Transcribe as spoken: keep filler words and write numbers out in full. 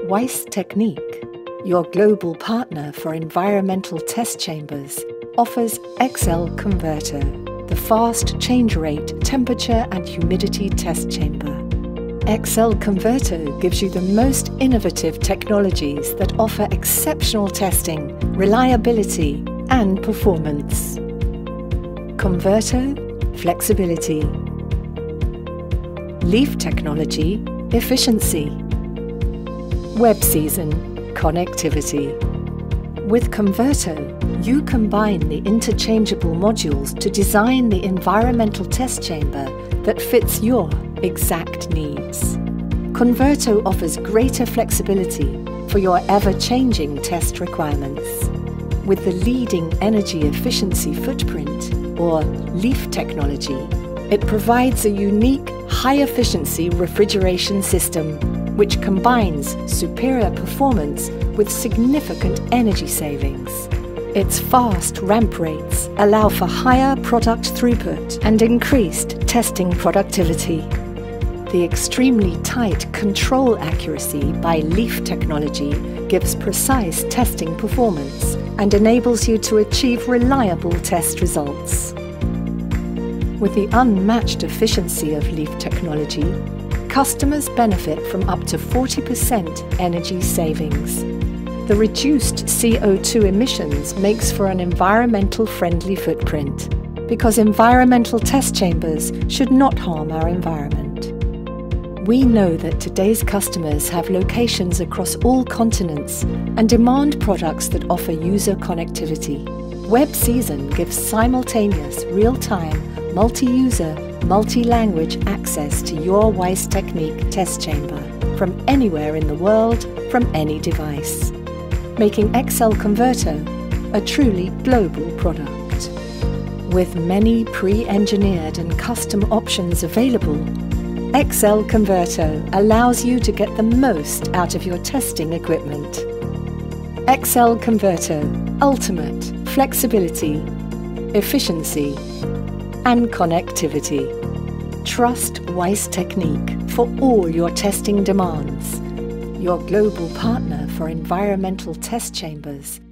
Weiss Technique, your global partner for environmental test chambers, offers X L Converter, the fast change rate temperature and humidity test chamber. X L Converter gives you the most innovative technologies that offer exceptional testing, reliability, and performance. Converter, flexibility. Leaf technology, efficiency. Web season, connectivity. With Converter, you combine the interchangeable modules to design the environmental test chamber that fits your exact needs. Converter offers greater flexibility for your ever-changing test requirements. With the leading energy efficiency footprint, or LEAF technology, it provides a unique, high-efficiency refrigeration system which combines superior performance with significant energy savings. Its fast ramp rates allow for higher product throughput and increased testing productivity. The extremely tight control accuracy by LEAF technology gives precise testing performance and enables you to achieve reliable test results. With the unmatched efficiency of LEAF technology, customers benefit from up to forty percent energy savings. The reduced C O two emissions makes for an environmental friendly footprint, because environmental test chambers should not harm our environment. We know that today's customers have locations across all continents and demand products that offer user connectivity. Web Season gives simultaneous, real-time, multi-user, multi-language access to your Weiss Technique test chamber from anywhere in the world, from any device, making X L Converter a truly global product. With many pre-engineered and custom options available, X L Converter allows you to get the most out of your testing equipment. X L Converter, ultimate flexibility, efficiency, and connectivity. Trust Weiss Technique for all your testing demands. Your global partner for environmental test chambers